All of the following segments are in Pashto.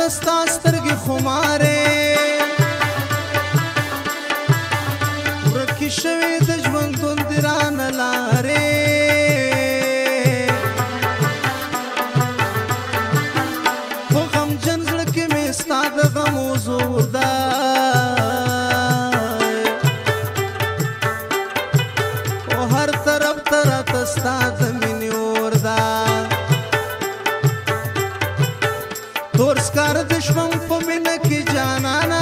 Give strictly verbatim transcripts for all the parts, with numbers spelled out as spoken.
ستا سترګې خمارې ورکې شوې د ژوندون د رانه لارې په غمجن زړه کې مې ستا د غمو زور دی او هر طرف ته راته ستا د مینې اور ده تور سکار د شوم په مینه کې جانانا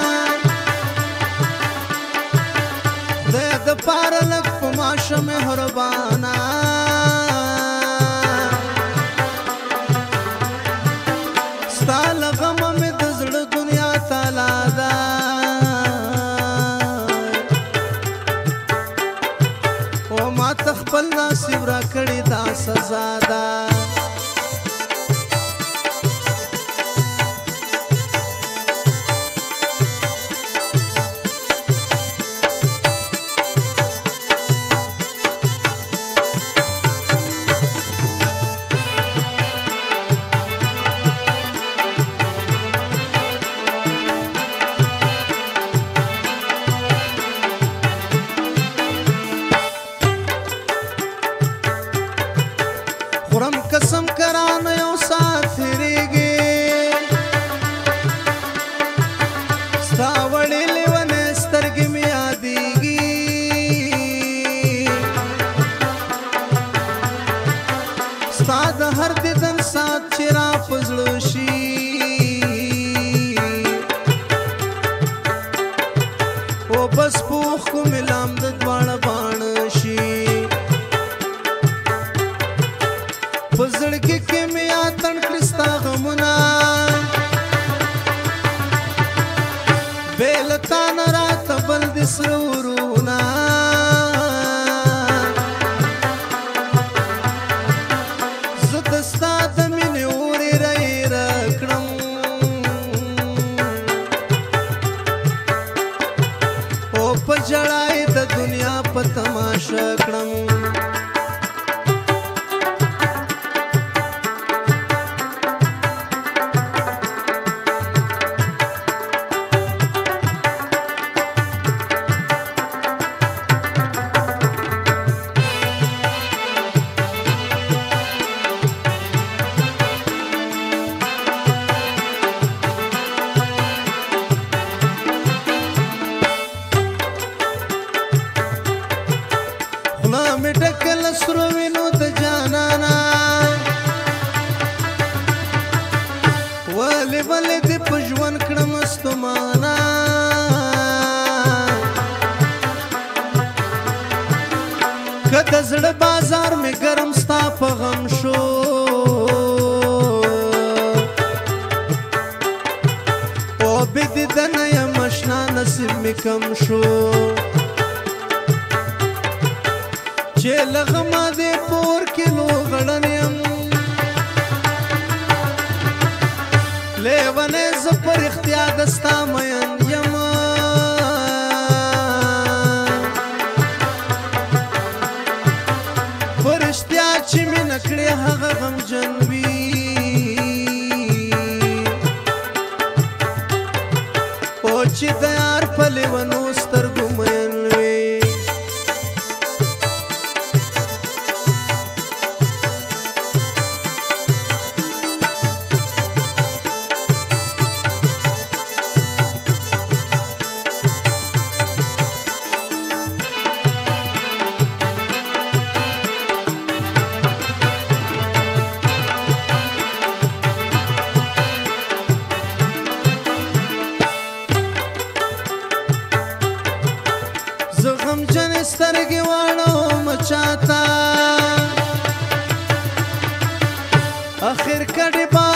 د پاره لږ په ماشه مهربانا ستا له غمه مې د زړه دنیا تالا ده او ما ته خپل نصیب را کړې دا سزا ده خورم قسم کرانه یو ساعت تیریږي ستا وړې لیونې سترګې مې یادېږي ستا د هر دیدن ساعت چې را په زړه شي او بس په اوښکو مې لام د دواړه باڼه شي په زړګي کې مې اتڼ کړي ستا غمونه بې له تا نه راته بل دي سره ورونه زه د ستا د مینې اورې رایره کړم او په ژړا یې د دنیا په تماشه کړم خوله مې ډکه له سرو وینو د جانانا ولې ولې دې په ژوند کړم ستومانه که د زړه بازار مې ګرم ستا په غم شو او بې دیدنه یم اشنا نصیب مې کم شو چې له غمه دې پور کې لوغړن یم لیونې زه په رښتیا د ستا مین یم په رښتیا چې مینه کړې هغه غمجن وي او چې د یار په لیونو سترګو مین وي زه غمجن سترګې واړوم چاته اخر کډې